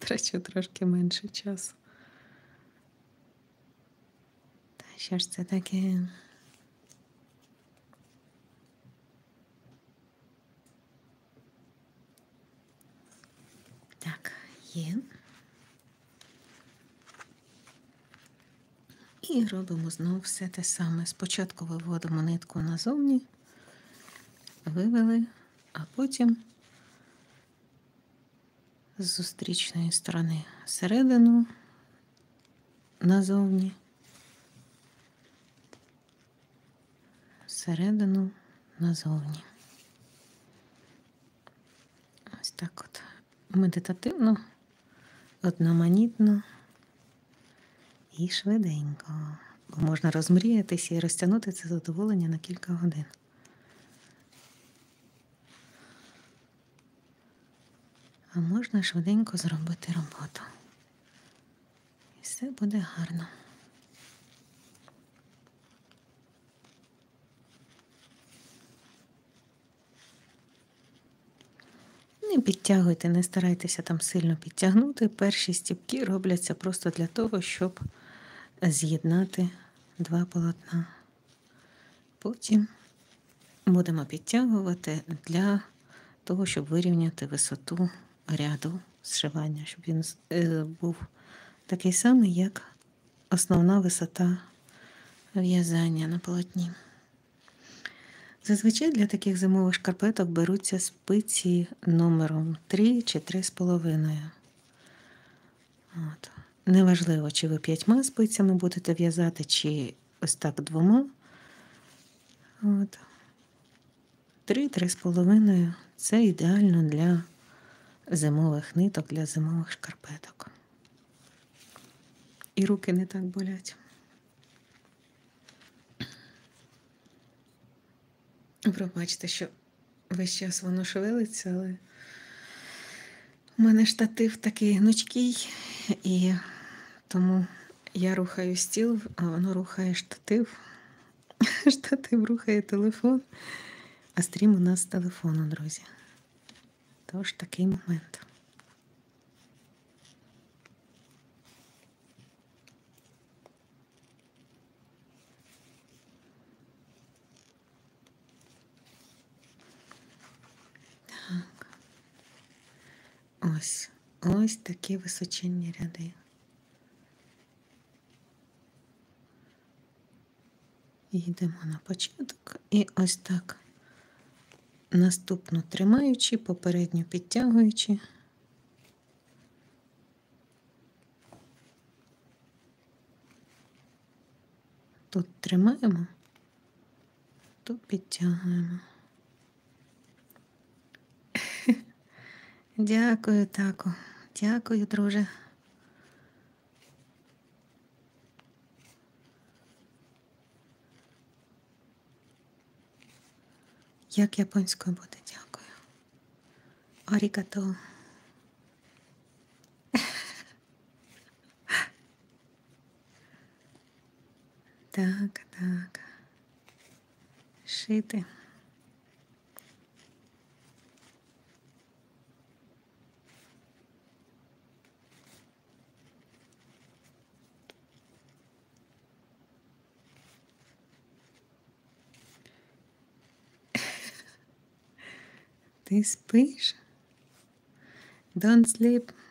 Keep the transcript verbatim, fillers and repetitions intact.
Витрачу трошки менше часу. Та що ж це таке? Так, є. І робимо знову все те саме. Спочатку виводимо нитку назовні, вивели, а потім з зустрічної сторони всередину, назовні, всередину, назовні. Ось так от медитативно, одноманітно і швиденько. Бо можна розмріятися і розтягнути це задоволення на кілька годин. А можна швиденько зробити роботу. І все буде гарно. Не підтягуйте, не старайтеся там сильно підтягнути. Перші стіпки робляться просто для того, щоб з'єднати два полотна. Потім будемо підтягувати для того, щоб вирівняти висоту ряду зшивання, щоб він був такий самий, як основна висота в'язання на полотні. Зазвичай для таких зимових шкарпеток беруться спиці номером три чи три з половиною. От. Неважливо, чи ви п'ятьма спицями будете в'язати, чи ось так двома. От. Три-три з половиною – це ідеально для зимових ниток, для зимових шкарпеток. І руки не так болять. Пробачте, що весь час воно шевелиться, але у мене штатив такий гнучкий, і тому я рухаю стіл, а воно рухає штатив. Штатив рухає телефон, а стрім у нас з телефону, друзі. Тож такий момент. Так. Ось. Ось такі височенні ряди. Йдемо на початок і ось так. Наступну тримаючи, попередню підтягуючи. Тут тримаємо, тут підтягуємо. Дякую, тако. Дякую, друже. Як японською буде дякую? Арігато. Так, так. Шити. Ти спиш? Don't sleep.